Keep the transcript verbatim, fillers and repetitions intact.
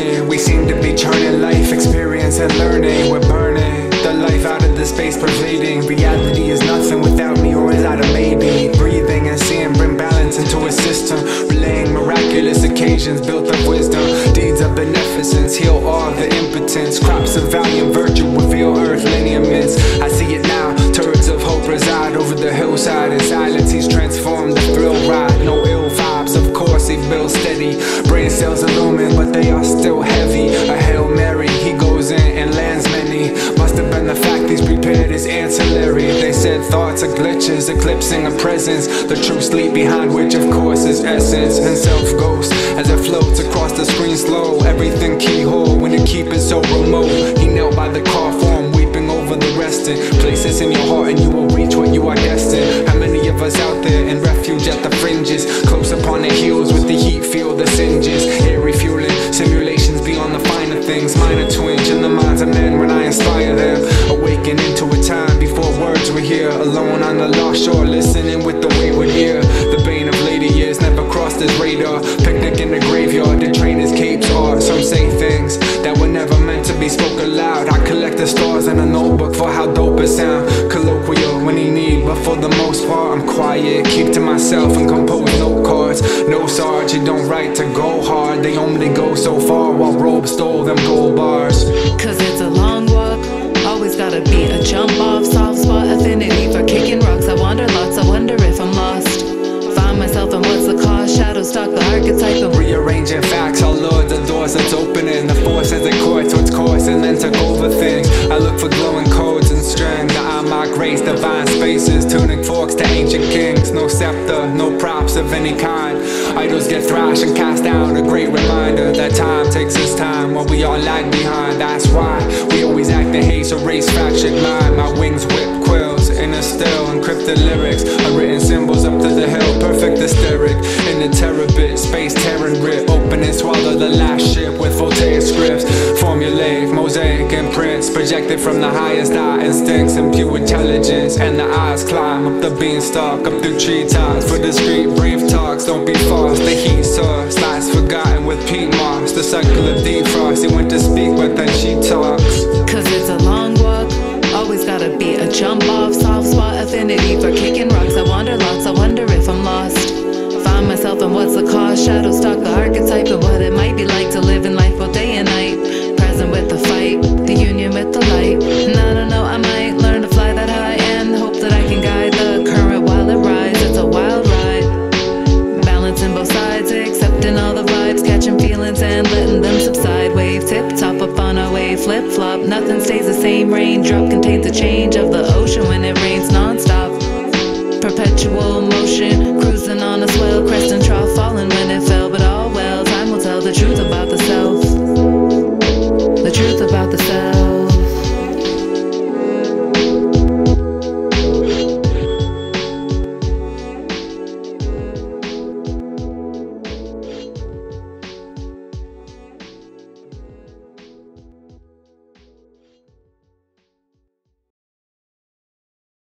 burning. We seem to be churning life, experience and learning. We're burning the life out of the space pervading. Reality is nothing without me, or is that a maybe? Breathing and seeing bring balance into a system, relaying miraculous occasions built of wisdom. Deeds of beneficence heal all the impotence. Crops of valiant virtue reveal earth lineaments. I see it now, turrets of hope reside over the hillside. In silence he's transformed the thrill ride. No ill vibes, of course he builds steady. Brain cells illumined, but they are still heavy. A Hail Mary, he goes in and lands many. Must have been the fact he's prepared is ancillary. They said thoughts are glitches, eclipsing a presence. The true sleep behind which of course is essence. And self ghost as it floats across the screen slow. Everything keyhole when you keep it so remote. He knelt by the car form, weeping over the resting. Places in your heart and you will reach what you are destined. How many of us out there in refuge at the fringes, close upon the heels with the heat feel the singes. Air refueling, simulations beyond the finer things. Minor twinge in the minds of men when I inspire them. Awaken into a time before words were here. Alone on the lost shore, listening with the wayward ear. The bane of later years never crossed his radar. Picnic in the graveyard, the trainers' capes are. Some say things that were never meant to be spoken loud. I collect the stars in a notebook for how dope it sound. Colloquial when he need, but for the most part I'm quiet. Keep to myself and compose note cards. No Sarge, you don't write to go hard. They only go so far while Robe stole them gold bars. Cause it's a long walk, always gotta be a jump off. Soft spot affinity for kicking rocks. I wander lots, I wonder if I'm lost. Find myself and what's the cause? Shadow stalk the archetype of rearranging facts, all lure the doors that's opening. The force as it courts its course and then took over things. I look for glowing codes and strings. I migrate divine spaces, tuning forks to ancient kings. No scepter, no props of any kind. Idols get thrashed and cast down. A great reminder that time takes its time while we all lag behind. That's why we always act in haste, erase fractured mind. My wings whip quills in a still, encrypted lyrics, unwritten symbols up to the hill. Perfect hysteric in the terabit, space tearing rip. Open and swallow the last ship with Voltaire scripts. Formulaic, mosaic imprints projected from the highest eye instincts and pure intelligence. And the eyes climb up the beanstalk, up through treetops. For discreet brief talks, don't be false. The heat source lies forgotten with peat moss. The cycle of defrost, he went to speak but then she talks. Cause it's a long walk, always gotta be a jump off. Soft spot affinity for kicking rocks. I wander lots, I wonder if I'm lost. Find myself and what's the cause? Shadow stalk the archetype of what it might be like to live in life both day and night. Present with the fight, the union with the light. And I don't know, I might learn to fly that high and hope that I can guide the current while it rides. It's a wild ride, balancing both sides, accepting all the vibes, catching feelings and letting them subside. Wave tip top up on a wave, flip flop, nothing stays the same. Raindrop contains the change of the ocean when it rains non-stop. Perpetual motion, cruising on a swell, crest and trough, falling when it